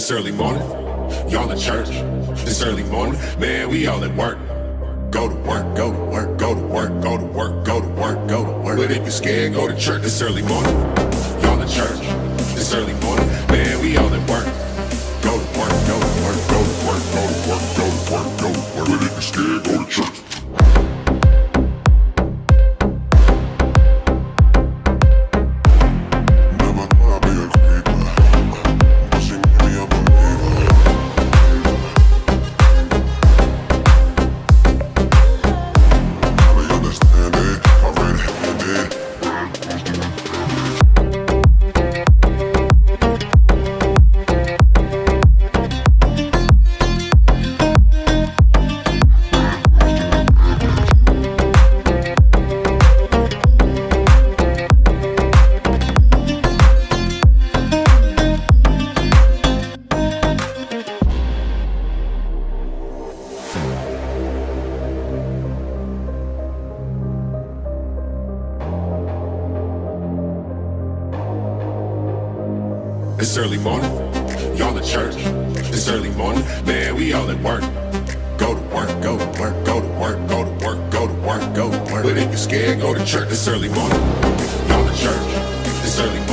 It's early morning, y'all at church. It's early morning, man, we all at work. Go to work, go to work, go to work, go to work, go to work, go to work. But if you're scared, go to church. It's early morning, y'all at church. It's early morning, man, we all at work. Go to work, go to work, go to work, go to work, go to work, go to work. But if you're scared, go to church. It's early morning, y'all at church. It's early morning, man, we all at work. Go to work, go to work, go to work, go to work, go to work, go to work. But if you're scared, go to church. It's early morning, y'all at church. It's early morning.